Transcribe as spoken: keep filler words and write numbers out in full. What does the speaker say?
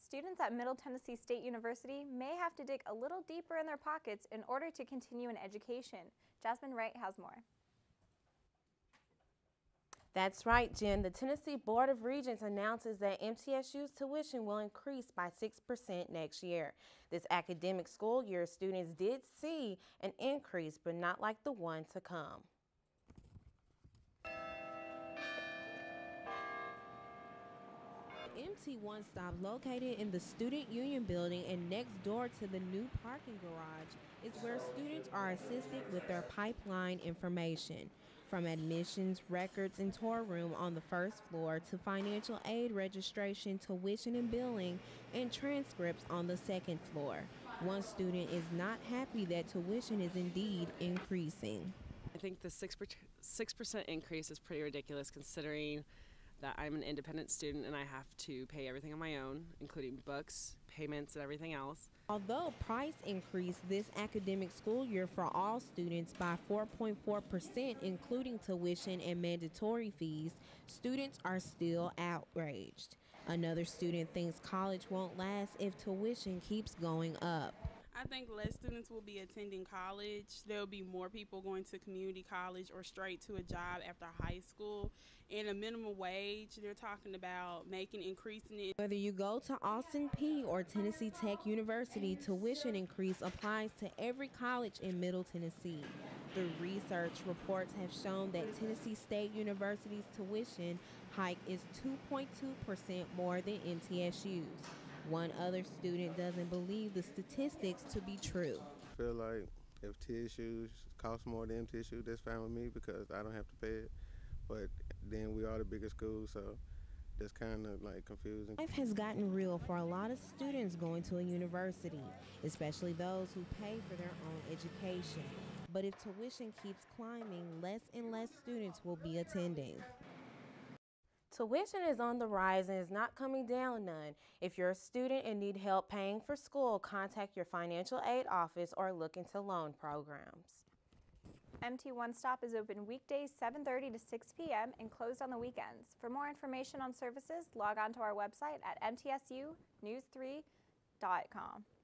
Students at Middle Tennessee State University may have to dig a little deeper in their pockets in order to continue an education. Jasmine Wright has more. That's right, Jen. The Tennessee Board of Regents announces that M T S U's tuition will increase by six percent next year. This academic school year, students did see an increase, but not like the one to come. M T One Stop, located in the Student Union building and next door to the new parking garage, is where students are assisted with their pipeline information. From admissions, records, and tour room on the first floor to financial aid registration, tuition and billing, and transcripts on the second floor. One student is not happy that tuition is indeed increasing. I think the six percent increase is pretty ridiculous considering that I'm an independent student and I have to pay everything on my own, including books, payments, and everything else. Although price increased this academic school year for all students by four point four percent, including tuition and mandatory fees, students are still outraged. Another student thinks college won't last if tuition keeps going up. I think less students will be attending college. There will be more people going to community college or straight to a job after high school. And a minimum wage, they're talking about making, increasing it. Whether you go to Austin Peay or Tennessee Tech University, tuition increase applies to every college in Middle Tennessee. The research reports have shown that Tennessee State University's tuition hike is two point two percent more than M T S U's. One other student doesn't believe the statistics to be true. I feel like if T S U costs more than M T S U, that's fine with me because I don't have to pay it. But then we are the biggest school, so that's kind of like confusing. Life has gotten real for a lot of students going to a university, especially those who pay for their own education. But if tuition keeps climbing, less and less students will be attending. Tuition is on the rise and is not coming down none. If you're a student and need help paying for school, contact your financial aid office or look into loan programs. M T One Stop is open weekdays seven thirty to six p m and closed on the weekends. For more information on services, log on to our website at M T S U news three dot com.